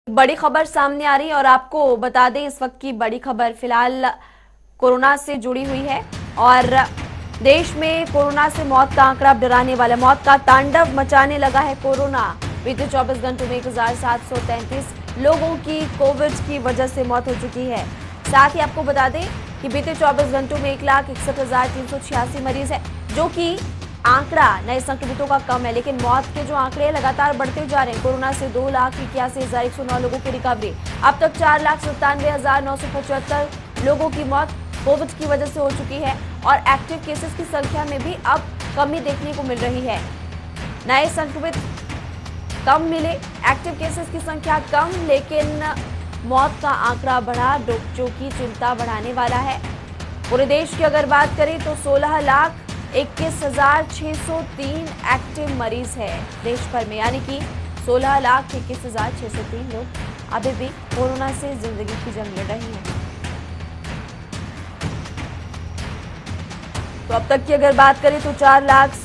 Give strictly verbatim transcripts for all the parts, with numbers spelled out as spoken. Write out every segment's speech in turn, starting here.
बड़ी खबर सामने आ रही है और आपको बता दें इस वक्त की बड़ी खबर फिलहाल कोरोना से जुड़ी हुई है और देश में कोरोना से मौत का आंकड़ा डराने वाला, मौत का तांडव मचाने लगा है कोरोना। बीते चौबीस घंटों में एक हजार सात सौ तैंतीस लोगों की कोविड की वजह से मौत हो चुकी है। साथ ही आपको बता दें कि बीते चौबीस घंटों में एक लाख इकसठ हजार तीन सौ छियासी मरीज है, जो कि आंकड़ा नए संक्रमितों का कम है, लेकिन मौत के जो आंकड़े लगातार बढ़ते जा रहे हैं। कोरोना से दो लाख इक्यासी हजार एक सौ नौ लोगों की रिकवरी, अब तक चार लाख सत्तानवे हजार नौ सौ पचहत्तर लोगों की मौत कोविड की वजह से हो चुकी है और एक्टिव केसेस की संख्या में भी अब कमी देखने को मिल रही है। नए संक्रमित कम मिले, एक्टिव केसेस की संख्या कम, लेकिन मौत का आंकड़ा बढ़ा, जो की चिंता बढ़ाने वाला है। पूरे देश की अगर बात करें तो सोलह लाख इक्कीस हजार छह सौ तीन एक्टिव मरीज है देश भर में, यानी कि सोलह लाख इक्कीस हजार छह सौ तीन लोग अभी भी कोरोना से जिंदगी की जंग लड़ रहे हैं। तो अब तक की अगर बात करें तो चार लाख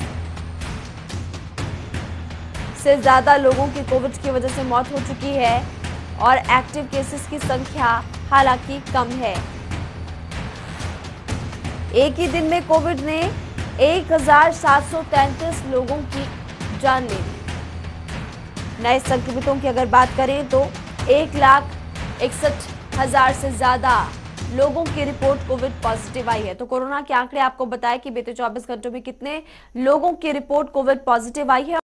से ज्यादा लोगों की कोविड की वजह से मौत हो चुकी है और एक्टिव केसेस की संख्या हालांकि कम है। एक ही दिन में कोविड ने एक हजार सात सौ तैंतीस लोगों की जान ले ली। नए संक्रमितों की अगर बात करें तो एक लाख इकसठ हजार से ज्यादा लोगों की रिपोर्ट कोविड पॉजिटिव आई है। तो कोरोना के आंकड़े आपको बताएं कि बीते चौबीस घंटों में कितने लोगों की रिपोर्ट कोविड पॉजिटिव आई है।